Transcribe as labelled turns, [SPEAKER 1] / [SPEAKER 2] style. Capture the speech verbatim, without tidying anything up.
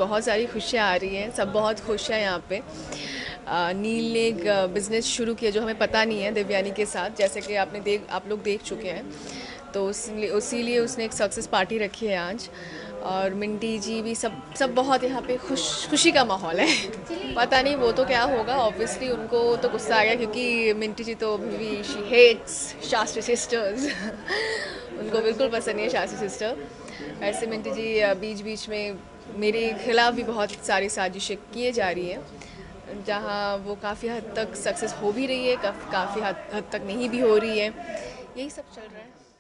[SPEAKER 1] बहुत सारी खुशियाँ आ रही हैं, सब बहुत खुश हैं यहाँ पे। आ, नील ने एक बिज़नेस शुरू किया जो हमें पता नहीं है देवयानी के साथ, जैसे कि आपने देख आप लोग देख चुके हैं। तो उसलिए उसीलिए उसने एक सक्सेस पार्टी रखी है आज, और मिंटी जी भी सब सब बहुत यहाँ पे खुश खुशी का माहौल है। पता नहीं वो तो क्या होगा, ऑब्वियसली उनको तो गुस्सा आ गया क्योंकि मिंटी जी तो अभी भी शी हेट्स शास्त्री सिस्टर्स उनको बिल्कुल पसंद नहीं है शास्त्री सिस्टर। ऐसे मिंटी जी बीच बीच में मेरे खिलाफ भी बहुत सारी साजिशें किए जा रही हैं, जहाँ वो काफ़ी हद तक सक्सेस हो भी रही है, काफ़ी हद, हद तक नहीं भी हो रही है। यही सब चल रहा है।